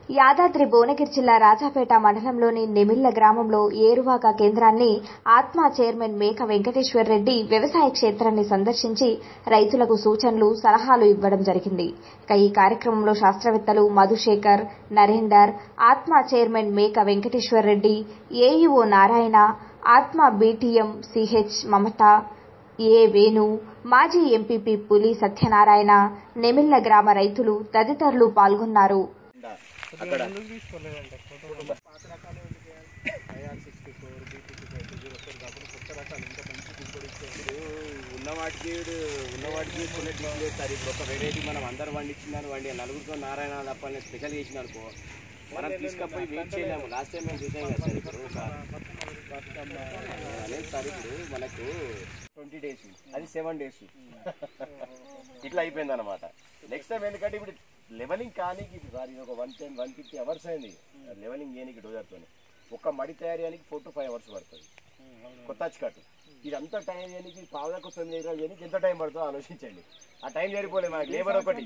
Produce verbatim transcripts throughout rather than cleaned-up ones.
యాదాద్రి భువనగిరి జిల్లా రాజాపేట మండలంలోని నెమిళ్ల గ్రామంలో ఏరువాక కేంద్రాన్ని ఆత్మ చైర్మన్ మేక వెంకటేశ్వర్ రెడ్డి వ్యవసాయ క్షేత్రాన్ని సందర్శించి రైతులకు సూచనలు సలహాలు ఇవ్వడం జరిగింది. ఇక ఈ కార్యక్రమంలో శాస్త్రవేత్తలు మధుశేఖర్, నరేందర్, ఆత్మ చైర్మన్ మేక వెంకటేశ్వర్ రెడ్డి, ఏఈఓ నారాయణ, ఆత్మ BTM CH Mamata, A Venu, మాజీ ఎంపీపీ పులి సత్యనారాయణ, నెమిళ్ల గ్రామ రైతులు తదితరులు పాల్గొన్నారు. ఉన్నవాటికి ఉన్నవాటికి కొన్నిటికి సార్ ఇప్పుడు ఒక వెరైటీ మనం అందరూ వండించినారు వండి నలుగురితో నారాయణ తప్ప స్పెషల్ చేసిన అనుకో మనం తీసుకపోయి వెయిట్ చేయలేము. లాస్ట్ టైం మేము చూసాం కదా సార్. ఇప్పుడు సార్ అనేది సార్ ఇప్పుడు మనకు ట్వంటీ డేస్ అది సెవెన్ డేస్ ఇట్లా అయిపోయింది అనమాట. నెక్స్ట్ టైం ఎందుకంటే ఇప్పుడు లెవెలింగ్ కానీ సార్ ఇది ఒక one ten one fifty hours అయింది లెవెలింగ్ చేయడానికి డోజర్తో. ఒక మడి తయారు చేయడానికి ఫోర్ టు ఫైవ్ అవర్స్ పడుతుంది కొత్త అచ్చికట్టు. ఇదంతా టైం చేయడానికి పావులకు తొమ్మిది ఇరవై చేయడానికి ఎంత టైం పడుతుందో ఆలోచించండి. ఆ టైం సరిపోలేదు మనకి లేబర్ ఒకటి.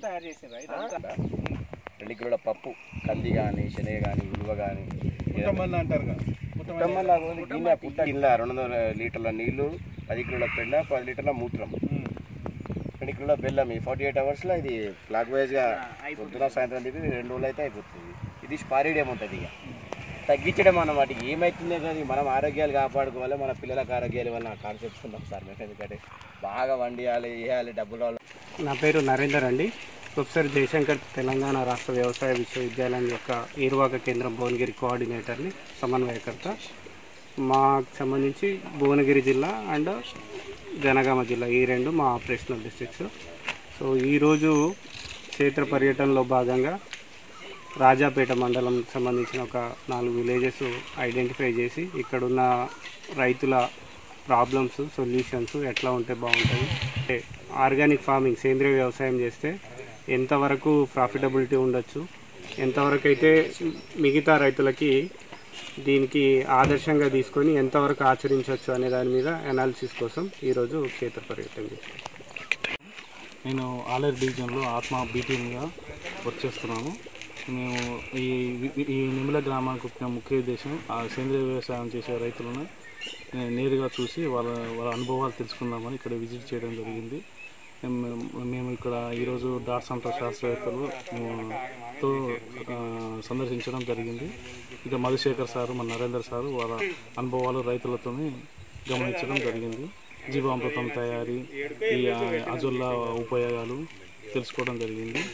రెండు కిలోల పప్పు, కంది కానీ శనగ కానీ ఉలువ కానీ అంటారు గిన్నె పుట్ట గిన్నె రెండు వందల లీటర్ల నీళ్లు, పది కిలోల పెండ, పది లీటర్ల మూత్రం, రెండు కిలోల బెల్లం. ఈ ఫార్టీ ఎయిట్ అవర్స్లో ఇది క్లాక్ వైజ్గా పొద్దున సాయంత్రం దిగి రెండు రోజులు అయితే అయిపోతుంది. ఇది స్పారీడ్ ఏముంటుంది ఇక తగ్గించడం అన్నమాట. ఏమవుతుందే కానీ మనం ఆరోగ్యాలు కాపాడుకోవాలి, మన పిల్లలకు ఆరోగ్యాలు వల్ల కాన్సెప్ట్స్ ఉన్నాం సార్ మేము. ఎందుకంటే బాగా వండియాలి వేయాలి డబ్బులు. నా పేరు నరేందర్ అండి. ప్రొఫెసర్ జయశంకర్ తెలంగాణ రాష్ట్ర వ్యవసాయ విశ్వవిద్యాలయం యొక్క ఏరువాక కేంద్రం భువనగిరి కోఆర్డినేటర్ని, సమన్వయకర్త. మాకు సంబంధించి భువనగిరి జిల్లా అండ్ జనగామ జిల్లా ఈ రెండు మా ఆపరేషనల్ డిస్ట్రిక్ట్స్. సో ఈరోజు క్షేత్ర పర్యటనలో భాగంగా రాజాపేట మండలం సంబంధించిన ఒక నాలుగు విలేజెస్ ఐడెంటిఫై చేసి ఇక్కడున్న రైతుల ప్రాబ్లమ్స్, సొల్యూషన్స్ ఎట్లా ఉంటే బాగుంటుంది, ఆర్గానిక్ ఫార్మింగ్ సేంద్రీయ వ్యవసాయం చేస్తే ఎంతవరకు ప్రాఫిటబిలిటీ ఉండొచ్చు, ఎంతవరకు అయితే మిగతా రైతులకి దీనికి ఆదర్శంగా తీసుకొని ఎంతవరకు ఆచరించవచ్చు అనే దాని మీద అనాలిసిస్ కోసం ఈరోజు క్షేత్ర పర్యటన చేస్తాను. నేను ఆలేరు డివిజన్లో ఆత్మ బీటీఎంగా వర్క్ చేస్తున్నాను. మేము ఈ ఈ నెమిళ్ల గ్రామానికి వచ్చిన ముఖ్య ఉద్దేశం ఆ సేంద్రీయ వ్యవసాయం చేసే రైతులను నేరుగా చూసి వాళ్ళ వాళ్ళ అనుభవాలు తెలుసుకుందామని ఇక్కడ విజిట్ చేయడం జరిగింది. మేము ఇక్కడ ఈరోజు డాట్ సెంటర్ శాస్త్రవేత్తలు తో సందర్శించడం జరిగింది. ఇక మధుశేఖర్ సారు, మన నరేందర్ సారు వాళ్ళ అనుభవాలు రైతులతో గమనించడం జరిగింది. జీవామృతం తయారీ, ఈ అజొల్లా ఉపయోగాలు తెలుసుకోవడం జరిగింది.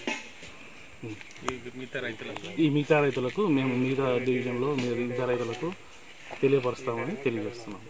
ఈ మిగతా రైతులకు మేము మిగతా డివిజన్లో మిగతా రైతులకు తెలియపరుస్తామని తెలియజేస్తున్నాం.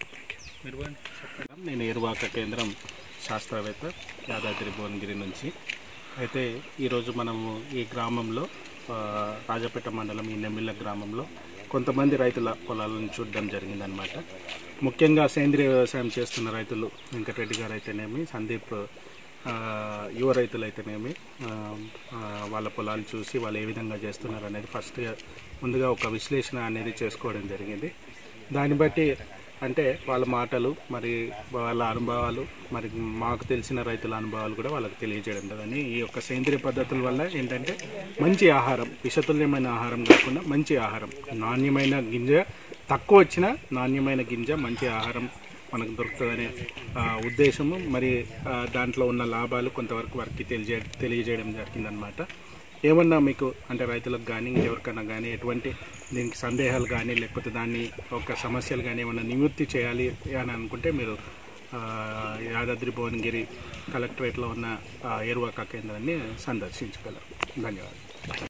నేను ఏరువాక కేంద్రం శాస్త్రవేత్త యాదాద్రి భువనగిరి నుంచి. అయితే ఈరోజు మనము ఈ గ్రామంలో రాజాపేట మండలం ఈ నెమిళ్ల గ్రామంలో కొంతమంది రైతుల పొలాలను చూడడం జరిగిందనమాట. ముఖ్యంగా సేంద్రీయ వ్యవసాయం చేస్తున్న రైతులు వెంకటరెడ్డి గారు అయితేనేమి, సందీప్ యువ రైతులు అయితేనేమి వాళ్ళ పొలాలు చూసి వాళ్ళు ఏ విధంగా చేస్తున్నారు అనేది ఫస్ట్ ముందుగా ఒక విశ్లేషణ అనేది చేసుకోవడం జరిగింది. దాన్ని బట్టి అంటే వాళ్ళ మాటలు, మరి వాళ్ళ అనుభవాలు, మరి మాకు తెలిసిన రైతుల అనుభవాలు కూడా వాళ్ళకి తెలియజేయడం కానీ ఈ యొక్క సేంద్రియ పద్ధతుల వల్ల ఏంటంటే మంచి ఆహారం, విషతుల్యమైన ఆహారం కాకుండా మంచి ఆహారం, నాణ్యమైన గింజ, తక్కువ వచ్చిన నాణ్యమైన గింజ, మంచి ఆహారం మనకు దొరుకుతుందనే ఉద్దేశము, మరి దాంట్లో ఉన్న లాభాలు కొంతవరకు వారికి తెలియజే తెలియజేయడం జరిగిందనమాట. ఏమన్నా మీకు అంటే రైతులకు కానీ ఎవరికైనా కానీ ఎటువంటి దీనికి సందేహాలు కానీ లేకపోతే దాన్ని ఒక సమస్యలు కానీ ఏమన్నా నివృత్తి చేయాలి అని అనుకుంటే మీరు యాదాద్రి భువనగిరి కలెక్టరేట్లో ఉన్న ఏరువాక కేంద్రాన్ని సందర్శించగలరు. ధన్యవాదాలు.